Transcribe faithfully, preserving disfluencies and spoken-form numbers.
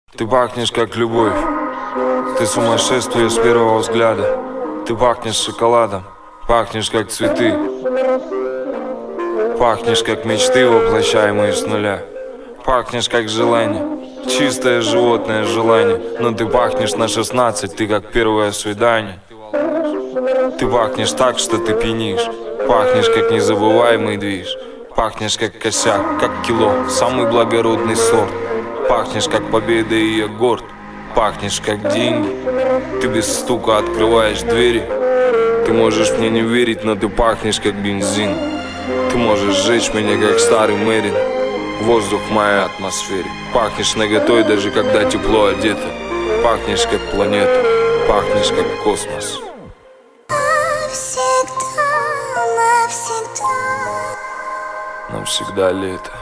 Ты пахнешь как любовь, ты сумасшествие с первого взгляда. Ты пахнешь шоколадом, пахнешь как цветы, пахнешь как мечты, воплощаемые с нуля. Пахнешь как желание, чистое животное желание. Но ты пахнешь на шестнадцать, ты как первое свидание. Ты пахнешь так, что ты пьянишь, пахнешь как незабываемый движ. Пахнешь как косяк, как кило, самый благородный сорт. Пахнешь как победа, и я горд. Пахнешь как деньги, ты без стука открываешь двери. Ты можешь мне не верить, но ты пахнешь как бензин. Ты можешь сжечь меня как старый Мэрин. Воздух в моей атмосфере. Пахнешь наготой, даже когда тепло одето. Пахнешь как планета, пахнешь как космос. Навсегда, навсегда. Навсегда лето.